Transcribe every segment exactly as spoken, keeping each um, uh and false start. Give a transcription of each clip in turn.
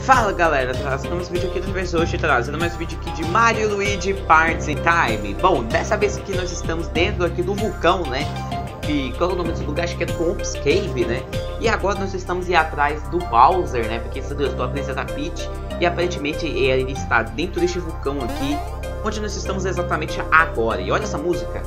Fala galera, trazendo vídeo aqui do Universo hoje, trazendo mais um vídeo aqui de Mario e Luigi Parts in Time. Bom, dessa vez aqui nós estamos dentro aqui do vulcão, né? E qual é o nome desse lugar? Acho que é Cops Cave, né? E agora nós estamos indo atrás do Bowser, né? Porque se deu a princesa Peach e aparentemente ele está dentro deste vulcão aqui, onde nós estamos exatamente agora. E olha essa música.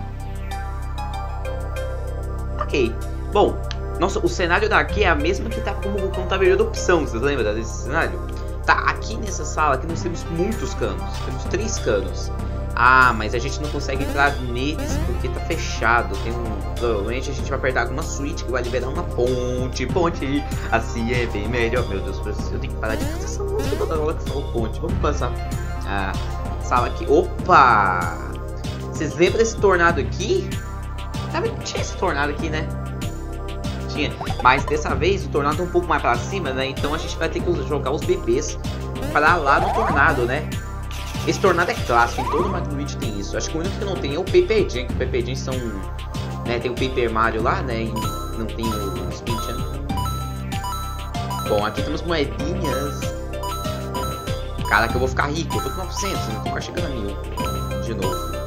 Ok, bom. Nossa, o cenário daqui é a mesma que tá como o vulcão tá virando opção, vocês lembram desse cenário? Tá, aqui nessa sala aqui nós temos muitos canos, temos três canos. Ah, mas a gente não consegue entrar neles porque tá fechado. Tem um... Provavelmente a gente vai apertar alguma switch que vai liberar uma ponte. Ponte, assim é bem melhor. Meu Deus, eu tenho que parar de cantar essa música toda hora que falou ponte. Vamos passar a sala aqui. Opa! Vocês lembram desse tornado aqui? Sabe que tinha esse tornado aqui, né? Mas dessa vez o tornado tá um pouco mais pra cima, né? Então a gente vai ter que jogar os bebês pra lá no tornado, né? Esse tornado é clássico, em todo Mario Luigi tem isso. Acho que o único que não tem é o Paper Jam, que o Paper Jam são... né? Tem o Paper Mario lá, né? E não tem o Spin Jam. Bom, aqui temos moedinhas. Caraca, eu vou ficar rico, eu tô com novecentos, né? Tô quase chegando a mil. De novo.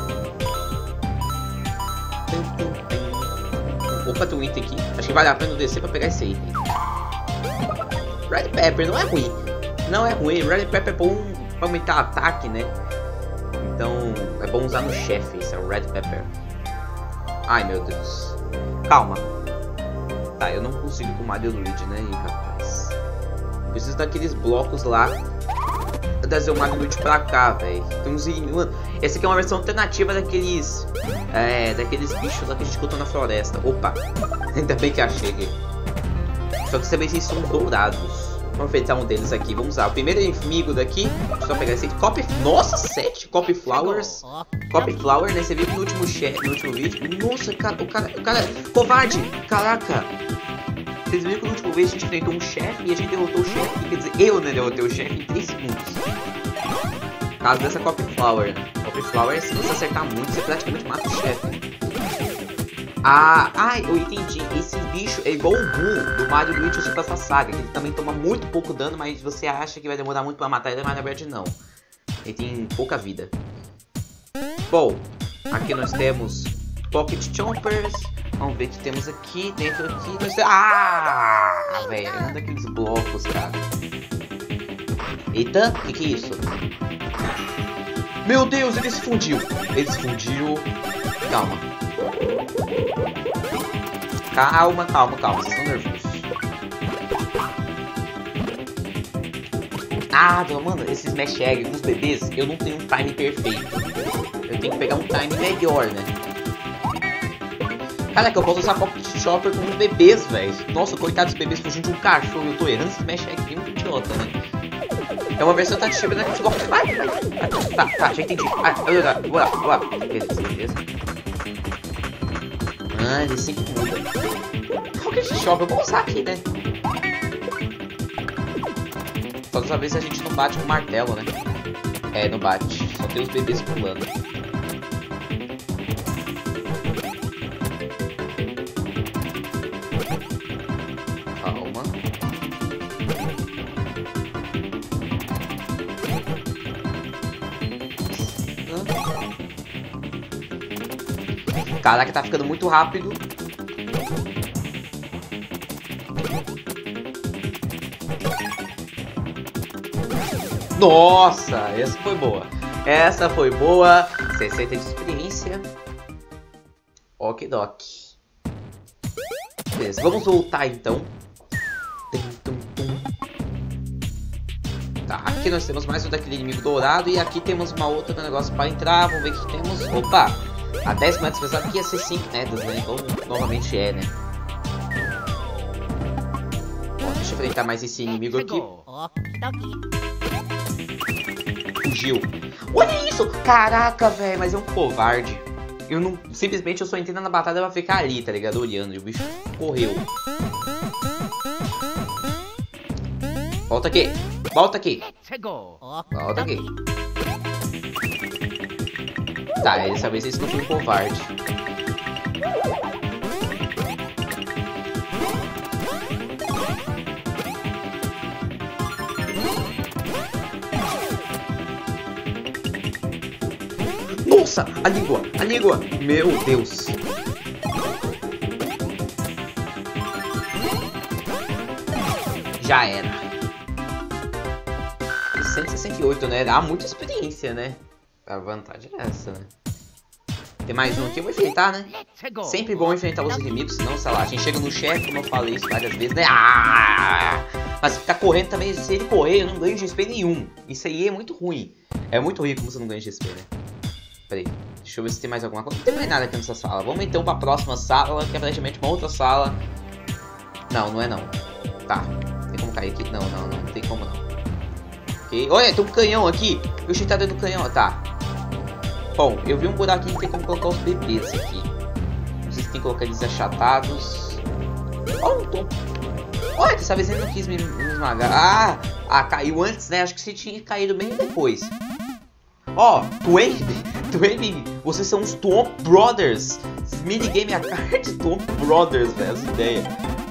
Opa, tem um item aqui. Acho que vale a pena eu descer pra pegar esse item. Red Pepper não é ruim. Não é ruim. Red Pepper é bom pra aumentar o ataque, né? Então é bom usar no chefe. Esse é o Red Pepper. Ai, meu Deus. Calma. Tá, eu não consigo com o Mario Luigi, né, rapaz? Eu preciso daqueles blocos lá. Trazer o Mario Luigi pra cá, velho. Tem uns... Mano, essa aqui é uma versão alternativa daqueles... É, daqueles bichos lá que a gente encontrou na floresta. Opa! Ainda bem que achei aqui. Só que também eles são dourados. Vamos enfrentar um deles aqui. Vamos usar o primeiro inimigo daqui. Deixa eu só pegar esse Copy... Nossa, sete Copy Flowers. Copy Flower, né? Você viu no último, chat, no último vídeo. Nossa, cara, o cara... O cara... Covarde! Caraca! Vocês viram que no último vídeo a gente enfrentou um chefe e a gente derrotou o chefe. Quer dizer, eu né, derrotei o chefe em três segundos. No caso dessa Copy Flower. Copy Flower, se você acertar muito, você praticamente mata o chefe. Ah, ah, eu entendi. Esse bicho é igual o Boo do Mario Luigi Super Saga. Que ele também toma muito pouco dano, mas você acha que vai demorar muito pra matar ele, mas na verdade não. Ele tem pouca vida. Bom, aqui nós temos Pocket Chompers. Vamos ver o que temos aqui. Dentro aqui nós temos... Ah, velho, é um daqueles blocos, cara. Eita, o que, que é isso? Meu Deus, ele se fundiu. Ele se fundiu. Calma. Calma, calma, calma. Vocês estão nervosos. Ah, mano, esses Smash Egg com os bebês, eu não tenho um time perfeito. Eu tenho que pegar um time melhor, né? Caraca, eu posso usar Pocket Chopper com os bebês, velho. Nossa, coitado dos bebês fugindo de um cachorro. Eu tô errando esse Smash Egg, muito idiota, né? É uma versão tentativa da gente gosta. Vai, vai. Tá, tá, já entendi. Ah, eu vou lá, vou lá, vou lá. Beleza, beleza. Ah, ele sempre muda. Qual que é esse shop? Eu vou usar aqui, né? Só dessa vez a gente não bate com o martelo, né? É, não bate. Só tem os bebês pulando. Calma. Caraca, tá ficando muito rápido. Nossa, essa foi boa. Essa foi boa. sessenta de experiência. Ok, beleza, vamos voltar então. Tá, aqui nós temos mais um daquele inimigo dourado. E aqui temos uma outra negócio para entrar. Vamos ver o que temos. Opa! A dez metros pesado aqui ia ser cinco metros, né? Então, novamente é, né? Bom, deixa eu enfrentar mais esse inimigo aqui. Fugiu. Olha isso! Caraca, velho, mas é um covarde. Eu não... Simplesmente eu só entrei na batalha pra ficar ali, tá ligado? Olhando. E o bicho correu. Volta aqui. Volta aqui. Volta aqui. Tá, dessa vez esse não foi um covarde. Nossa, a língua, a língua. Meu Deus. Já era. cento e sessenta e oito, né? Dá muita experiência, né? A vantagem é essa, né? Tem mais um aqui, eu vou enfrentar, né? Sempre bom enfrentar os inimigos, senão, sei lá, a gente chega no chefe, como eu falei isso várias vezes, né? Ah! Mas ficar correndo também, se ele correr, eu não ganho X P nenhum. Isso aí é muito ruim. É muito ruim como você não ganha X P, né? Pera aí, deixa eu ver se tem mais alguma coisa. Não tem mais nada aqui nessa sala. Vamos então pra próxima sala, que é praticamente uma outra sala. Não, não é não. Tá, tem como cair aqui? Não, não, não, não tem como não. Ok, olha, tem um canhão aqui. Eu achei que tá dentro do canhão, tá. Bom, eu vi um buraquinho que tem como colocar os bebês aqui. Não sei se tem que colocar eles achatados. Oh, tô... Olha, dessa vez ele não quis me, me esmagar. Ah, ah, caiu antes, né? Acho que você tinha caído bem depois. Ó, oh, Twain, Twain, vocês são os Thwomp Brothers. Minigame a card Thwomp Brothers, velho, essa ideia.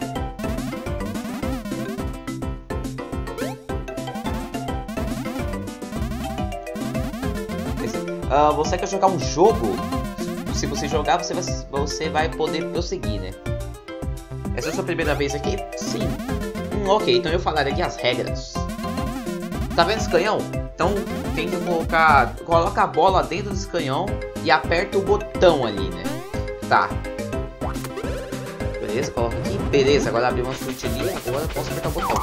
Uh, você quer jogar um jogo? Se você jogar, você vai, você vai poder prosseguir, né? Essa é a sua primeira vez aqui? Sim. Hum, ok, então eu falarei aqui as regras. Tá vendo esse canhão? Então tem que colocar... Coloca a bola dentro desse canhão e aperta o botão ali, né? Tá. Beleza, coloca aqui. Beleza, agora abri uma switch ali. Agora eu posso apertar o botão.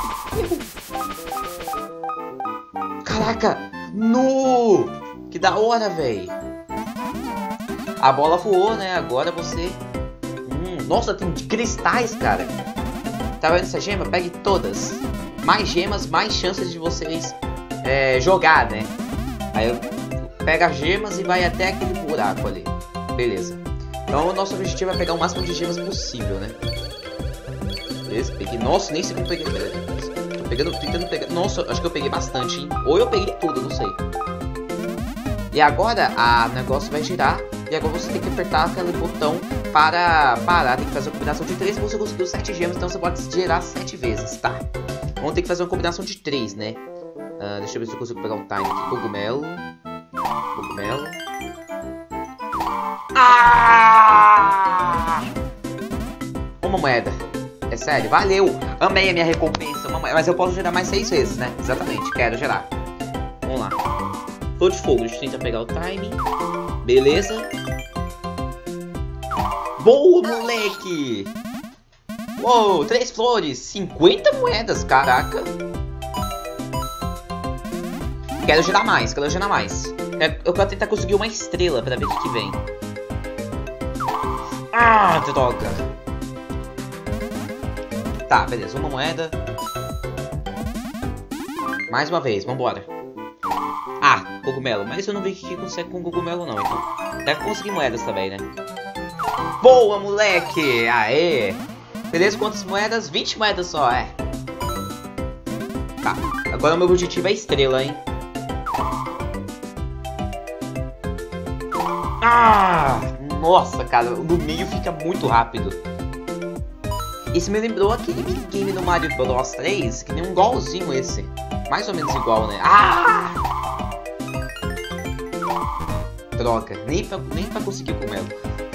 Caraca! No! Que da hora, velho. A bola voou, né? Agora você... Hum, nossa, tem cristais, cara. Tá vendo essa gema? Pegue todas. Mais gemas, mais chances de vocês é, jogar, né? Aí eu pego as gemas e vai até aquele buraco ali. Beleza. Então o nosso objetivo é pegar o máximo de gemas possível, né? Beleza, peguei... Nossa, nem sei como peguei. Tô pegando, tentando pegar... Nossa, acho que eu peguei bastante, hein? Ou eu peguei tudo, não sei. E agora o negócio vai girar. E agora você tem que apertar aquele botão para parar. Tem que fazer uma combinação de três. Você conseguiu sete gemas, então você pode girar sete vezes, tá? Vamos ter que fazer uma combinação de três, né? Uh, deixa eu ver se eu consigo pegar um time aqui. Cogumelo. Cogumelo. Ah! Uma moeda. É sério, valeu. Amei a minha recompensa. Uma moeda. Mas eu posso gerar mais seis vezes, né? Exatamente, quero gerar. Vamos lá. Flor de fogo, deixa eu tentar pegar o timing. Beleza. Boa, moleque! Uou, três flores, cinquenta moedas, caraca. Quero girar mais, quero girar mais. Eu quero tentar conseguir uma estrela pra ver o que, que vem. Ah, droga. Tá, beleza, uma moeda. Mais uma vez, vambora. Ah, cogumelo. Mas eu não vi que consegue com cogumelo não, então deve conseguir moedas também, né? Boa, moleque! Aê! Beleza, quantas moedas? vinte moedas só, é. Tá, agora o meu objetivo é estrela, hein? Ah! Nossa, cara, no meio fica muito rápido. Isso me lembrou aquele minigame no Mario Bros três, que nem um igualzinho esse. Mais ou menos igual, né? Ah! Droga, nem pra, nem pra conseguir o cogumelo.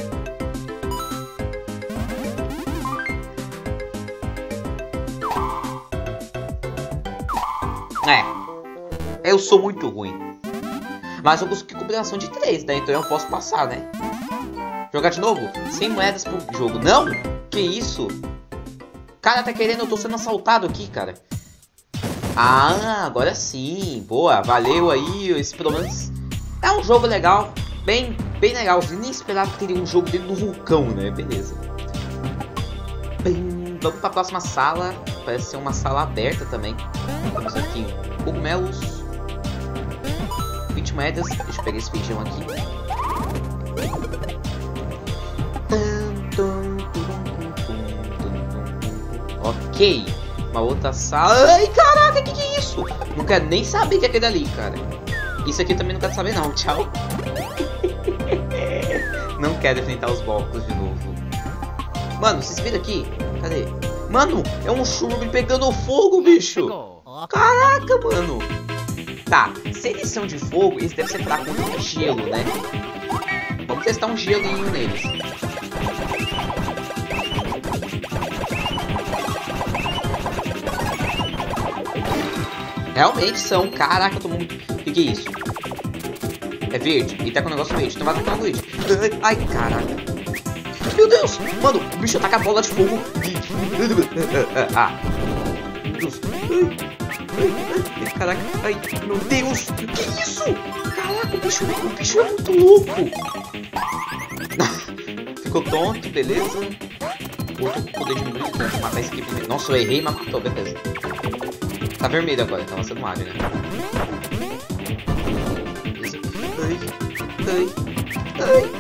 É, eu sou muito ruim. Mas eu consegui combinação de três, né? Então eu posso passar, né? Jogar de novo? cem moedas por jogo. Não? Que isso? Cara, tá querendo... Eu tô sendo assaltado aqui, cara. Ah, agora sim. Boa, valeu aí. Esse pelo menos... É um jogo legal, bem, bem legal. Eu nem esperava que teria um jogo dentro do vulcão, né? Beleza. Bem, vamos para a próxima sala. Parece ser uma sala aberta também. Vamos aqui. Cogumelos. vinte moedas. Deixa eu pegar esse feijão aqui. Ok. Uma outra sala. Ai, caraca, que que é isso? Não quero nem saber o que é aquele ali, cara. Isso aqui eu também não quero saber não, tchau. Não quero enfrentar os blocos de novo. Mano, vocês viram aqui? Cadê? Mano, é um churro pegando fogo, bicho. Caraca, mano. Tá, se eles são de fogo, eles devem ser fracos contra gelo, né? Vamos testar um gelinho neles. Realmente são. Caraca, eu tô muito... O que, que é isso? É verde. Ele tá com um negócio verde. Então vai atacar o verde. Ai, caraca. Meu Deus! Mano, o bicho ataca a bola de fogo. Ah. Meu Deus. Ai, ai, caraca. Ai, meu Deus. Que isso? Caraca, o bicho, o bicho é muito louco. Ficou tonto, beleza. Outro poder diminuir. Vou matar esse aqui primeiro. Nossa, eu errei, mas matou, beleza. Tá vermelho agora, tá lançando Mario, né? Ai, ai,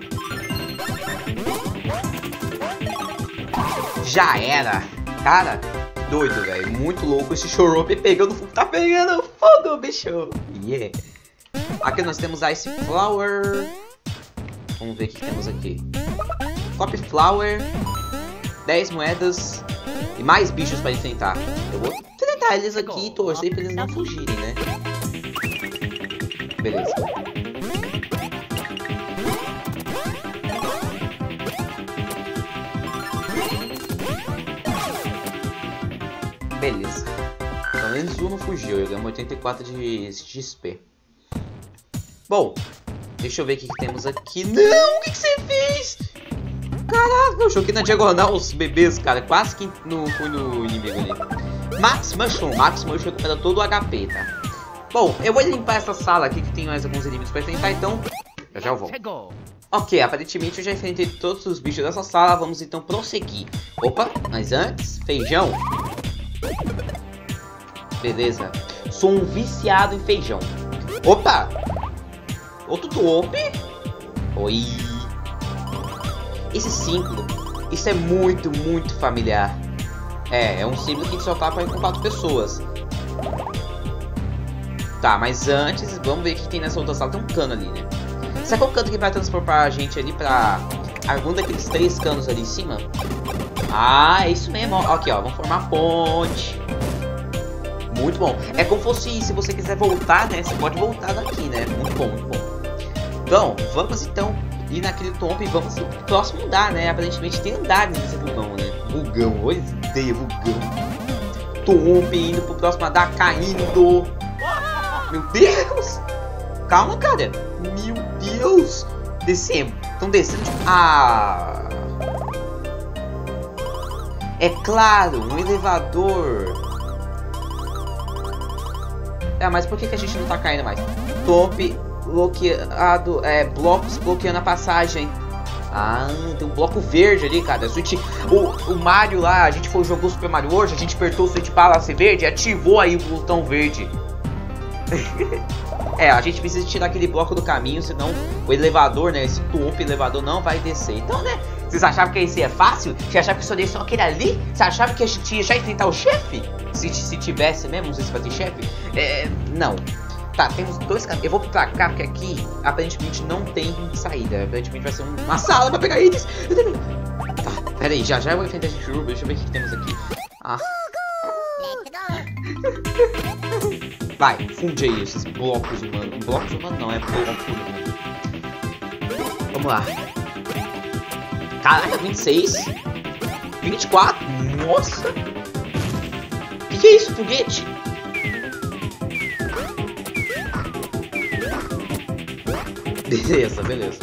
ai. Já era. Cara, doido, velho. Muito louco esse Chorope pegando fogo. Tá pegando fogo, bicho. Yeah. Aqui nós temos Ice Flower. Vamos ver o que temos aqui. Copy Flower. dez moedas. E mais bichos pra enfrentar. Eu vou tentar eles aqui e torcer pra eles não fugirem, né? Beleza. Beleza. Pelo menos um não fugiu. Eu ganhei oitenta e quatro de X P. Bom, deixa eu ver o que, que temos aqui. Não! O que, que você fez? Caraca, eu choquei na diagonal os bebês, cara. Quase que no, fui no inimigo ali. Max Mushroom. Max Mushroom recupera todo o H P, tá? Bom, eu vou limpar essa sala aqui que tem mais alguns inimigos pra enfrentar, então eu já volto. Ok, aparentemente eu já enfrentei todos os bichos dessa sala. Vamos então prosseguir. Opa, mas antes, feijão. Beleza. Sou um viciado em feijão. Opa! Outro tope? Oi. Esse símbolo, isso é muito, muito familiar. É, é um símbolo que só tá pra ir com quatro pessoas. Tá, mas antes, vamos ver o que tem nessa outra sala. Tem um cano ali, né? Será que é o cano que vai transportar a gente ali pra algum daqueles três canos ali em cima? Ah, é isso mesmo. Ó. Aqui, ó, vamos formar a ponte. Muito bom. É como fosse, se você quiser voltar, né? Você pode voltar daqui, né? Muito bom, muito bom. Então, vamos então ir naquele tombo e vamos pro próximo andar, né? Aparentemente tem andares nesse vulgão, né? Vulgão, olha essa ideia, vulgão. Tombo indo pro próximo andar, caindo. Meu Deus! Calma, cara. Meu Deus! Descemos. Estão descendo. Ah! É claro, um elevador. É, mas por que, que a gente não tá caindo mais? Top bloqueado, é, blocos bloqueando a passagem. Ah, tem um bloco verde ali, cara. A Switch, o, o Mario lá, a gente foi jogar o Super Mario World, a gente apertou o Switch Palace verde e ativou aí o botão verde. É, a gente precisa tirar aquele bloco do caminho, senão o elevador, né, esse topo elevador não vai descer. Então, né, vocês achavam que esse é fácil? Vocês achavam que só desceu aquele ali? Você achava que a gente ia já enfrentar o chefe? Se, se tivesse mesmo, não sei se vai ter chefe. É, não. Tá, temos dois caminhos. Eu vou pra cá, porque aqui, aparentemente, não tem saída. Aparentemente vai ser uma sala pra pegar itens. Tá, pera aí, já já eu vou enfrentar esse churubo. Deixa eu ver o que temos aqui. Ah. Vai, funde aí esses blocos humanos. Blocos humanos não, é blocos humanos. Vamos lá. Caraca, vinte e seis. vinte e quatro. Nossa. Que que é isso, foguete? Beleza, beleza.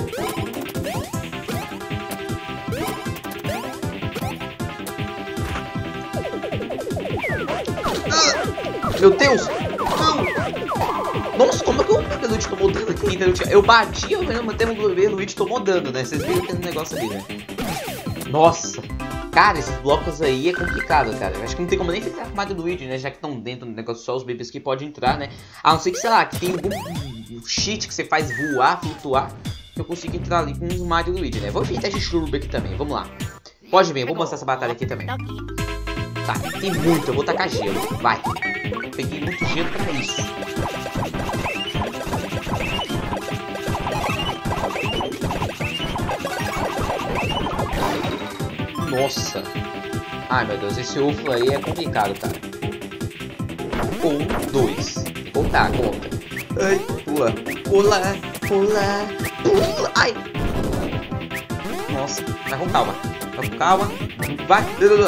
Ah, meu Deus! Não! Nossa, como é que o bebê Luigi tomou dano aqui? Eu bati, eu mesmo mantendo o bebê Luigi tomou dano, né? Vocês viram que tem um negócio ali, né? Nossa! Cara, esses blocos aí é complicado, cara. Eu acho que não tem como nem ficar com o Mario e Luigi, né? Já que estão dentro do negócio, só os bebês que podem entrar, né? A não ser que, sei lá, que tem algum cheat que você faz voar, flutuar. Eu consigo entrar ali com os Mario e Luigi, né? Vou enfrentar esse Churub aqui também, vamos lá. Pode vir, eu vou mostrar essa batalha aqui também. Tá, tem muito, eu vou tacar gelo. Vai. Peguei muito gelo pra isso. Nossa. Ai, meu Deus, esse ovo aí é complicado, cara. Um, dois. Vou voltar. Tá, conta. Ai, pula, pula, pula, pula. Ai. Nossa, vai com calma. Vai com calma. Vai.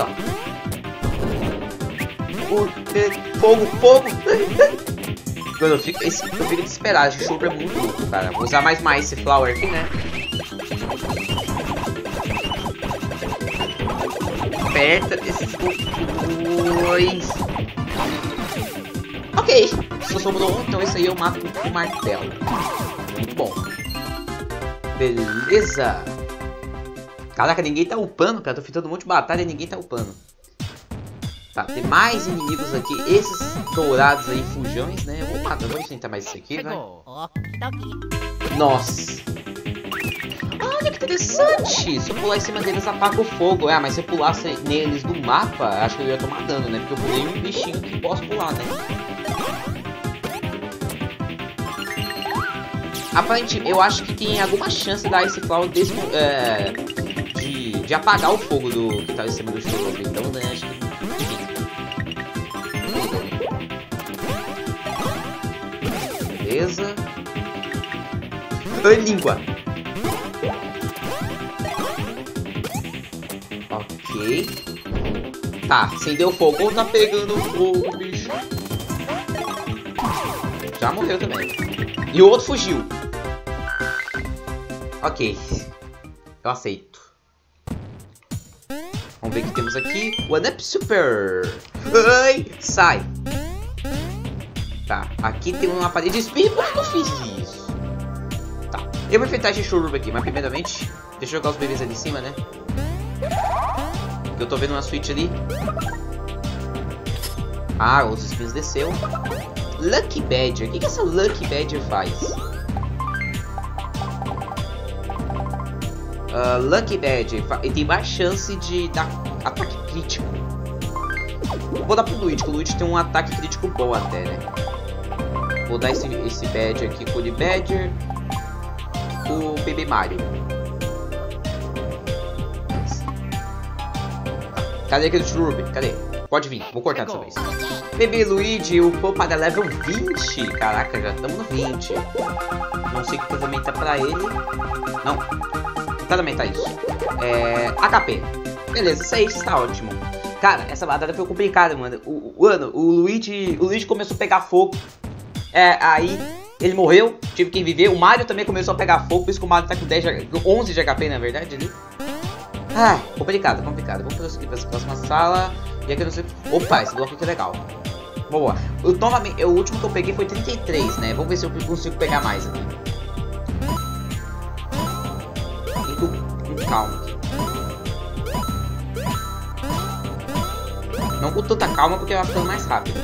Fogo, fogo. Mano, eu fico, esse, eu fico desesperado. Esse chuva é muito louco, cara. Vou usar mais mais esse flower aqui, né? Aperta esses dois. Ok, só sobrou um, então esse aí eu mato com o martelo. Muito bom. Beleza. Caraca, ninguém tá upando, cara. Tô fitando um monte de batalha e ninguém tá upando. Tá, tem mais inimigos aqui. Esses dourados aí, fujões, né? Eu vou matar, vamos tentar mais esse aqui, vai. Nossa. Olha que interessante. Se eu pular em cima deles, apaga o fogo. Ah, mas se eu pulasse neles do mapa, acho que eu ia tomar dano, né? Porque eu pulei um bichinho que posso pular, né? Aparentemente, eu acho que tem alguma chance da Ice Cloud desse, é, de, de apagar o fogo do que tá em cima do churro. Então, né, acho que... Beleza. Ai, língua. Ok. Tá, acendeu fogo ou tá pegando fogo, bicho? Já morreu também. E o outro fugiu. Ok. Eu aceito. Vamos ver o que temos aqui. One Up Super. Ai, sai. Tá, aqui tem uma parede de espinho. Por que eu fiz isso? Tá, eu vou enfrentar esse Churub aqui, mas primeiramente, deixa eu jogar os bebês ali em cima, né? Eu tô vendo uma switch ali. Ah, os espinhos desceu. Lucky Badger, o que, que essa Lucky Badger faz? Uh, Lucky Badger, ele tem mais chance de dar ataque crítico. Vou dar pro Luigi, que o Luigi tem um ataque crítico bom até, né? Vou dar esse, esse Badger aqui com o Badger. O Bebê Mario. Cadê aquele Churub? Cadê? Pode vir, vou cortar dessa vez. Bebê Luigi, o Pô para level vinte. Caraca, já estamos no vinte. Não sei o que aumentar pra ele. Não. Tá aumentar isso. É. H P. Beleza, isso aí está ótimo. Cara, essa batalha foi complicada, mano. O, o, mano, o Luigi. O Luigi começou a pegar fogo. É, aí ele morreu, tive que viver. O Mario também começou a pegar fogo, por isso que o Mario tá com dez, onze de H P, na verdade, ali. Ah, complicado, complicado. Vamos prosseguir para essa próxima sala. E aqui eu não sei... Opa, esse bloco aqui é legal. Boa. O, novamente, o último que eu peguei foi trinta e três, né? Vamos ver se eu consigo pegar mais aqui. Fico com calma. Não com tanta calma, porque eu acho que é mais rápido.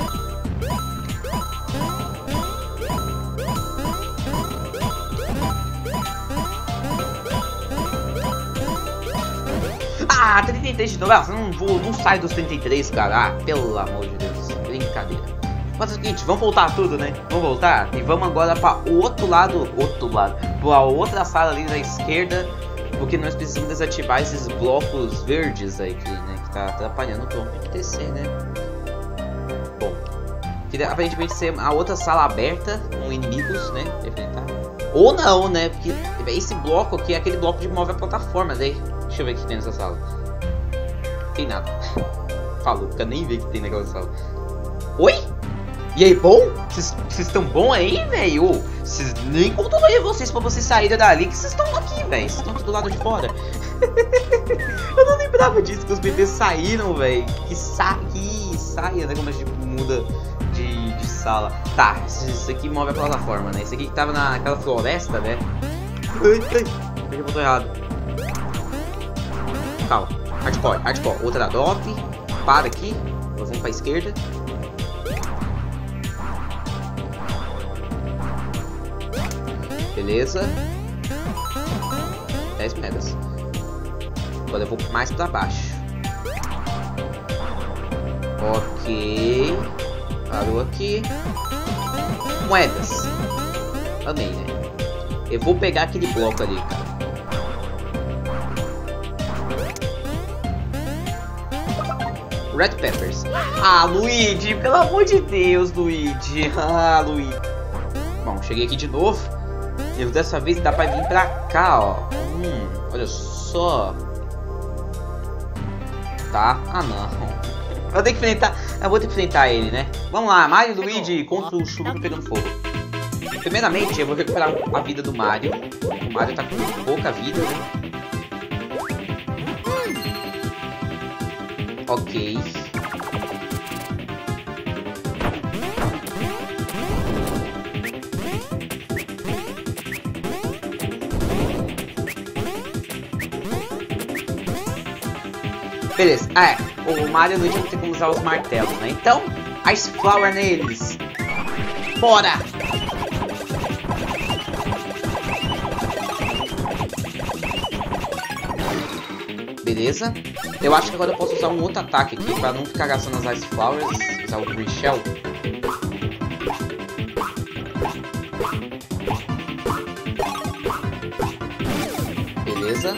Ah, trinta e três de novo. Ah, não, vou, não sai dos trinta e três, cara. Ah, pelo amor de Deus. Brincadeira. Mas é o seguinte, vamos voltar tudo, né? Vamos voltar e vamos agora para o outro lado. Outro lado. Para a outra sala ali da esquerda. Porque nós precisamos desativar esses blocos verdes aí, que, né, que tá atrapalhando o tom. Tem que descer, né? Bom. Que aparentemente ser a outra sala aberta com inimigos, né? Enfrentar. Ou não, né? Porque esse bloco aqui é aquele bloco de mover a plataforma, daí. Deixa eu ver o que tem nessa sala. Tem nada. Falou, porque eu nem vi o que tem naquela sala. Oi? E aí, bom? Vocês estão bom aí, velho? Vocês nem controlei vocês pra vocês saírem dali, que vocês estão aqui, velho. Vocês estão aqui do lado de fora. Eu não lembrava disso, que os bebês saíram, velho. Que, sa que saia, né? Como a gente muda de, de sala. Tá, isso aqui move a plataforma, né? Esse aqui que tava naquela floresta, né? Ai, ai. Peguei o botão errado. Calma, hardcore, hardcore, outra drop, para aqui, nós vamos para a esquerda. Beleza. dez moedas. Agora eu vou mais para baixo. Ok. Parou aqui. Moedas. Amei, né? Eu vou pegar aquele bloco ali, cara. Red Peppers. Ah, Luigi, pelo amor de Deus, Luigi. Ah, Luigi. Bom, cheguei aqui de novo. E dessa vez dá pra vir pra cá, ó. Hum, olha só. Tá? Ah, não. Vou ter que enfrentar. Eu vou ter que enfrentar ele, né? Vamos lá, Mario e Luigi contra o Churume pegando fogo. Primeiramente, eu vou recuperar a vida do Mario. O Mario tá com pouca vida, né? Ok. Beleza. Ah, é. O Mario não tem como usar os martelos, né? Então, Ice Flower neles. Bora! Beleza. Eu acho que agora eu posso usar um outro ataque aqui pra não ficar gastando as Ice Flowers. Usar o Green Shell. Beleza.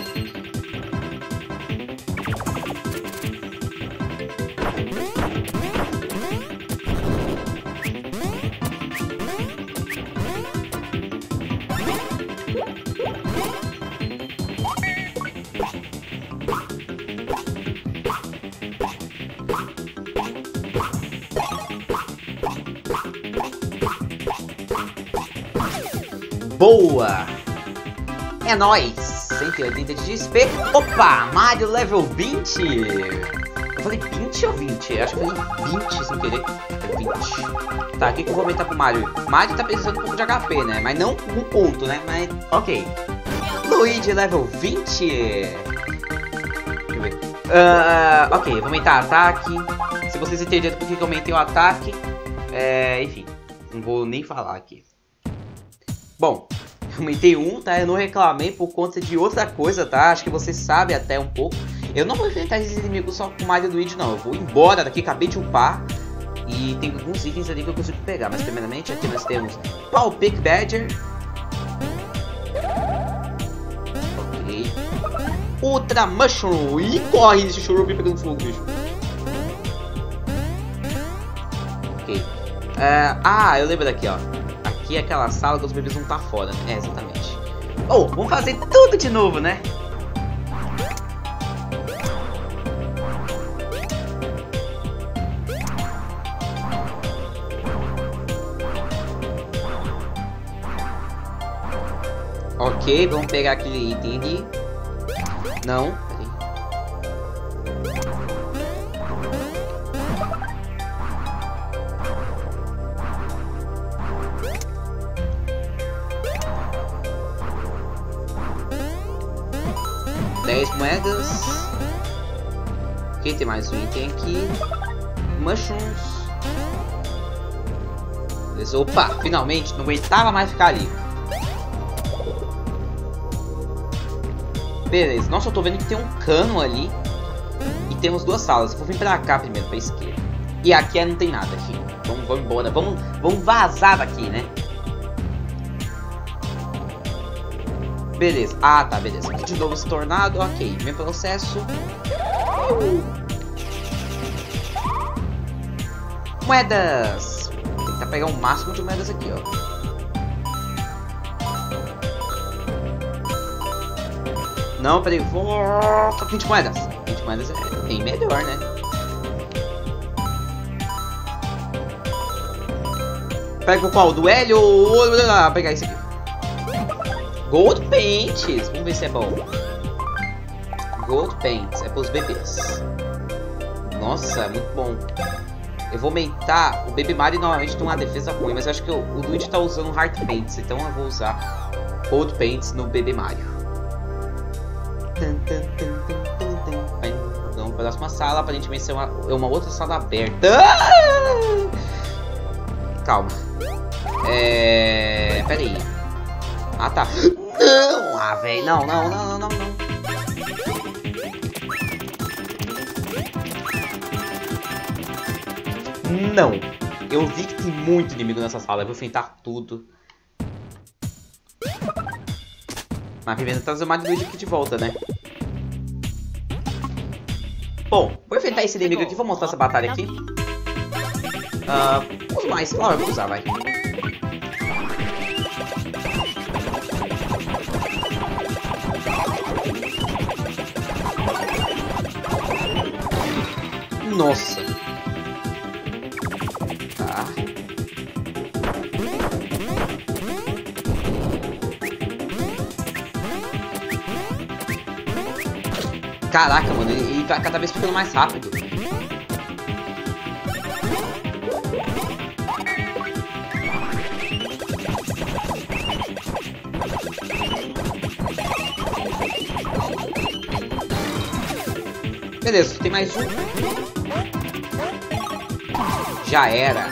Boa! É nóis! cento e oitenta de X P. Opa! Mario level vinte! Eu falei vinte ou vinte? Acho que eu falei vinte sem querer. É vinte. Tá, o que, que eu vou aumentar pro Mario? Mario tá precisando um pouco de H P, né? Mas não um ponto, né? Mas ok. Luigi level vinte! Deixa eu ver. Uh, ok, vou aumentar ataque. Se vocês entenderam por que eu aumentei o ataque, é, enfim, não vou nem falar aqui. Bom, eu aumentei um, tá? Eu não reclamei por conta de outra coisa, tá? Acho que vocês sabem até um pouco. Eu não vou enfrentar esses inimigos só com o Mario e Luigi, não. Eu vou embora daqui, acabei de upar. E tem alguns itens ali que eu consigo pegar. Mas primeiramente aqui nós temos Pulpic Badger. Ok. Ultra Mushroom. E corre esse Churume pegando fogo, bicho. Ok. Uh, ah, eu lembro daqui, ó. Aqui é aquela sala que os bebês vão estar fora, né? É, exatamente. Oh, vamos fazer tudo de novo, né? Ok, vamos pegar aquele item ali. Não, peraí. dez moedas. Ok, tem mais um item aqui. Mushrooms. Beleza. Opa, finalmente, não aguentava mais ficar ali. Beleza, nossa, eu tô vendo que tem um cano ali. E temos duas salas. Vou vir pra cá primeiro, pra esquerda. E aqui não tem nada aqui. Vamos, vamos embora, vamos, vamos vazar daqui, né? Beleza, ah tá, beleza. Aqui de novo esse tornado, ok. Mesmo processo. Uh. Moedas. Vou tentar pegar o máximo de moedas aqui, ó. Não, peraí, volta. vinte moedas. vinte moedas é bem melhor, né? Pega o qual? Do L ou... Ah, pegar esse aqui. Gold Paints. Vamos ver se é bom. Gold Paints. É pros bebês. Nossa, é muito bom. Eu vou aumentar. O Baby Mario normalmente tem uma defesa ruim, mas eu acho que o, o Luigi tá usando Heart Paints. Então eu vou usar Gold Paints no Baby Mario. Vamos para a próxima sala. Aparentemente ser uma, uma outra sala aberta. Calma. É... Pera aí. Ah, tá. Não! Ah, velho. Não, não, não, não, não. Não. Eu vi que tem muito inimigo nessa sala. Eu vou enfrentar tudo. Mas primeiro trazer o Mario Luigi aqui de volta, né? Bom, vou enfrentar esse inimigo aqui, vou mostrar essa batalha aqui. Ah, uh, os mais, claro, vou usar, vai. Nossa. Tá. Caraca, mano, ele tá cada vez ficando mais rápido. Beleza, tem mais um. Já era.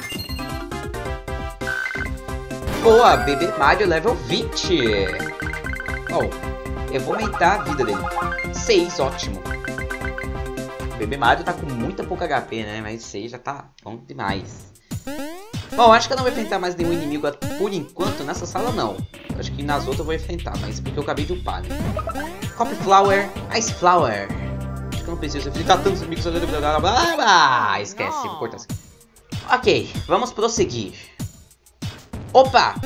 Boa, bebê Mario level vinte. Oh, eu vou aumentar a vida dele. seis, ótimo. O bebê Mario tá com muita pouca H P, né? Mas seis já tá bom demais. Bom, acho que eu não vou enfrentar mais nenhum inimigo por enquanto nessa sala, não. Acho que nas outras eu vou enfrentar, mas porque eu acabei de upar, né? Copy Flower, Ice Flower. Acho que eu não preciso enfrentar tantos inimigos. Ah, esquece, vou cortar isso. Ok, vamos prosseguir. Opa!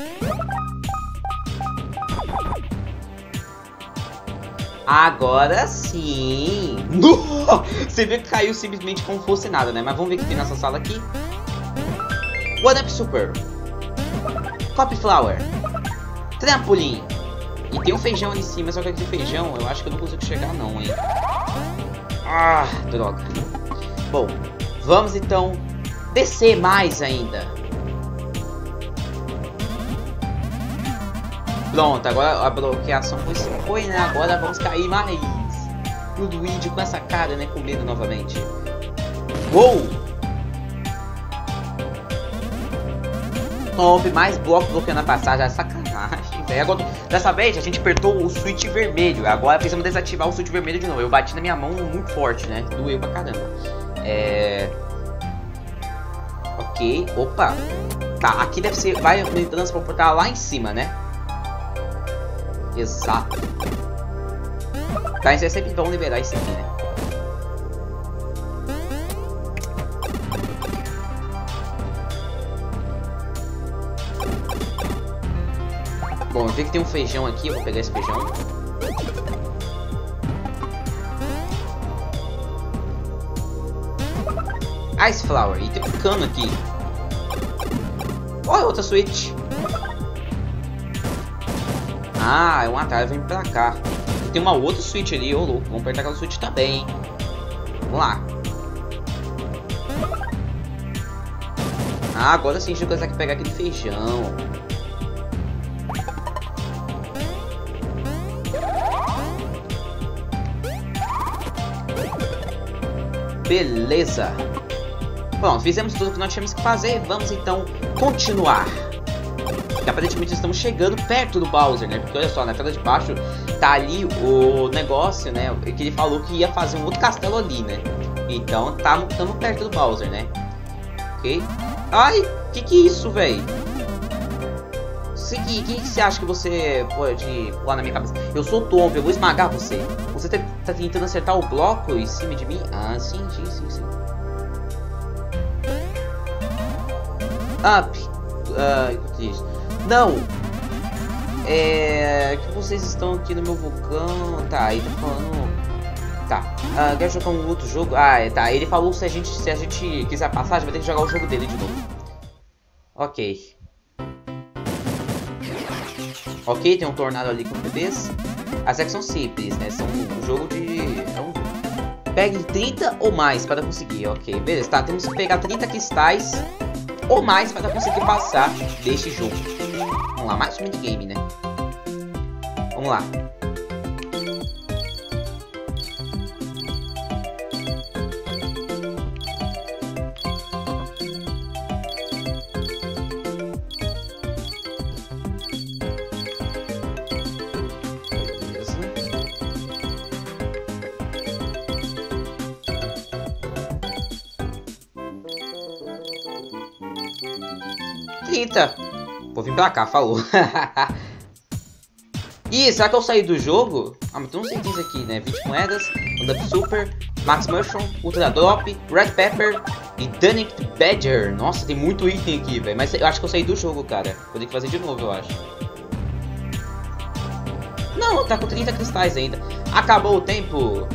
Agora sim! Você vê que caiu simplesmente como fosse nada, né? Mas vamos ver o que tem nessa sala aqui. One Up Super, Copy Flower, Trampolim. E tem um feijão ali em cima, só que aquele feijão eu acho que eu não consigo chegar não, hein? Ah, droga. Bom, vamos então descer mais ainda. Pronto, agora a bloqueação foi, foi, né? Agora vamos cair mais. E o Luigi com essa cara, né? Com medo novamente. Uou! Top, mais bloco bloqueando a passagem. É sacanagem, velho. Agora, dessa vez a gente apertou o switch vermelho. Agora precisamos desativar o switch vermelho de novo. Eu bati na minha mão muito forte, né? Doeu pra caramba. É... Ok, opa. Tá, aqui deve ser... Vai me transportar lá em cima, né? Exato. Tá, eles sempre vão liberar isso aqui, né? Bom, eu vi que tem um feijão aqui, eu vou pegar esse feijão. Ice Flower, e tem um cano aqui. Olha, outra switch. Ah, é um atalho, vem pra cá. E tem uma outra switch ali, ô louco. Vamos apertar aquela switch também. Vamos lá. Ah, agora sim a gente consegue pegar aquele feijão. Beleza. Bom, fizemos tudo que nós tínhamos que fazer. Vamos então continuar. Porque aparentemente estamos chegando perto do Bowser, né? Porque olha só, na tela de baixo tá ali o negócio, né? Que ele falou que ia fazer um outro castelo ali, né? Então estamos perto do Bowser, né? Ok? Ai, que que é isso, velho? Quem que você acha que você pode pular na minha cabeça? Eu sou Tom, eu vou esmagar você. Você tá, tá tentando acertar o bloco em cima de mim? Ah, sim, sim, sim, sim. Up. Uh, isso. Não. É... que vocês estão aqui no meu vulcão. Tá, aí tá falando... Tá. Uh, quer jogar um outro jogo? Ah, é, tá. Ele falou se a gente, se a gente quiser passar, a gente vai ter que jogar o jogo dele de novo. Ok. Ok, tem um tornado ali com bebês. As regras são simples, né? São um jogo de... Então, pegue trinta ou mais para conseguir. Ok, beleza. Tá, temos que pegar trinta cristais ou mais para conseguir passar deste jogo. Vamos lá, mais um minigame, né? Vamos lá. trinta. Vou vir pra cá, falou. Ih, será que eu saí do jogo? Ah, mas tu não sei o que é isso aqui, né? vinte moedas, One Up Super, Max Mushroom, Ultra Drop, Red Pepper e Dunic Badger. Nossa, tem muito item aqui, velho. Mas eu acho que eu saí do jogo, cara. Vou ter que fazer de novo, eu acho. Não, tá com trinta cristais ainda. Acabou o tempo.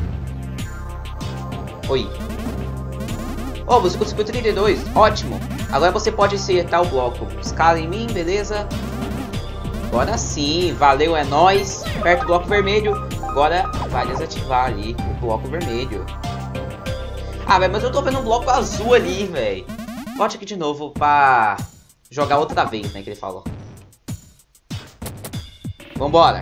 Oi. Oh, você conseguiu trinta e dois. Ótimo. Agora você pode acertar o bloco. Escala em mim, beleza? Agora sim. Valeu, é nóis. Aperta o bloco vermelho. Agora vai desativar ali o bloco vermelho. Ah, velho, mas eu tô vendo um bloco azul ali, velho. Volte aqui de novo pra jogar outra vez, né, que ele falou. Vambora.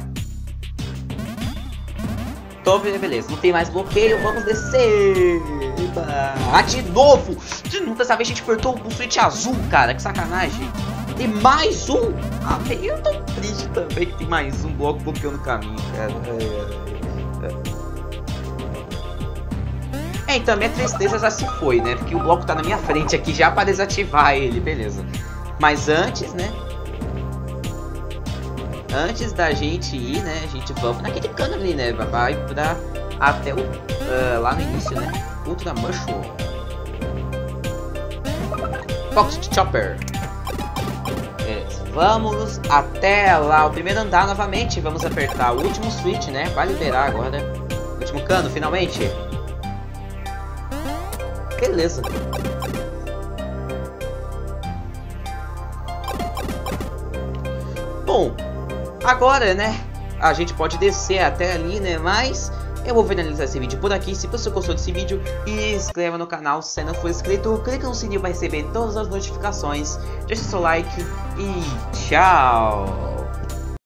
Tô, beleza, não tem mais bloqueio, vamos descer. Ah, de novo. De novo, dessa vez a gente apertou o switch azul, cara, que sacanagem. Tem mais um? Ah, eu tô triste também que tem mais um bloco bloqueando o caminho, cara. É, então minha tristeza já se foi, né? Porque o bloco tá na minha frente aqui já para desativar ele, beleza. Mas antes, né? Antes da gente ir, né? A gente vamos naquele cano ali, né? Vai pra até o... Uh, lá no início, né? Ultra Mushroom. Pocket Chopper. Vamos até lá, o primeiro andar novamente. Vamos apertar o último switch, né? Vai liberar agora. O último cano, finalmente. Beleza. Bom, agora, né? A gente pode descer até ali, né? Mas eu vou finalizar esse vídeo por aqui. Se você gostou desse vídeo, inscreva no canal. Se não for inscrito, clica no sininho para receber todas as notificações. Deixe seu like e tchau!